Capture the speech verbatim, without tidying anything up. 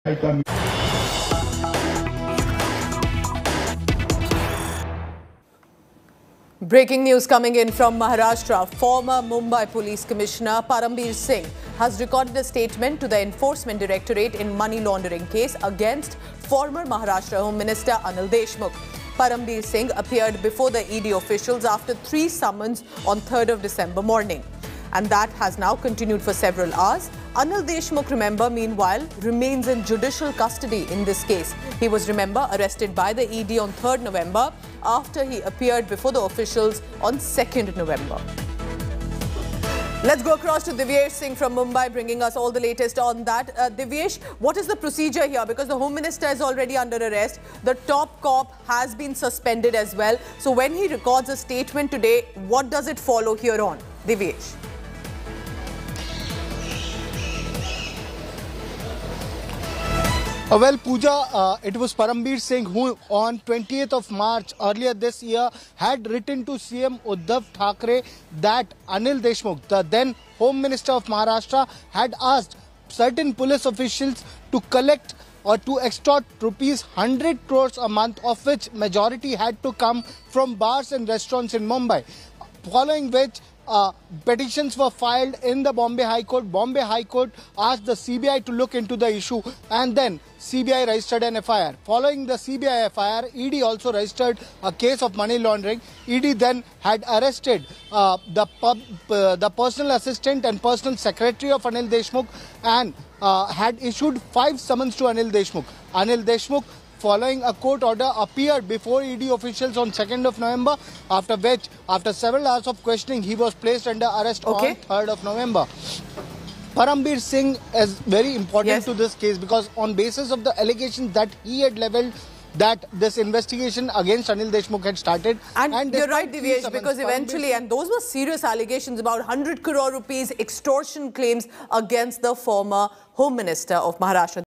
Breaking news coming in from Maharashtra. Former Mumbai Police Commissioner Parambir Singh has recorded a statement to the Enforcement Directorate in money laundering case against former Maharashtra Home Minister Anil Deshmukh. Parambir Singh appeared before the E D officials after three summons on third of December morning. And that has now continued for several hours. Anil Deshmukh, remember, meanwhile, remains in judicial custody in this case. He was, remember, arrested by the E D on third November after he appeared before the officials on second November. Let's go across to Divyesh Singh from Mumbai, bringing us all the latest on that. Uh, Divyesh, what is the procedure here? Because the Home Minister is already under arrest. The top cop has been suspended as well. So when he records a statement today, what does it follow here on? Divyesh. Uh, well, Pooja, uh, it was Parambir Singh who on twentieth of March earlier this year had written to C M Uddhav Thackeray that Anil Deshmukh, the then Home Minister of Maharashtra, had asked certain police officials to collect or to extort rupees one hundred crores a month, of which majority had to come from bars and restaurants in Mumbai. Following which, Uh, petitions were filed in the Bombay High Court. Bombay High Court asked the C B I to look into the issue, and then C B I registered an F I R. Following the C B I F I R, E D also registered a case of money laundering. E D then had arrested uh, the, pub, uh, the personal assistant and personal secretary of Anil Deshmukh and uh, had issued five summons to Anil Deshmukh. Anil Deshmukh, following a court order, appeared before E D officials on second of November, after which, after several hours of questioning, he was placed under arrest okay. on third of November. Parambir Singh is very important yes. to this case because on basis of the allegations that he had levelled, that this investigation against Anil Deshmukh had started. And, and you're right, Divyesh, because eventually, and those were serious allegations about one hundred crore rupees extortion claims against the former Home Minister of Maharashtra.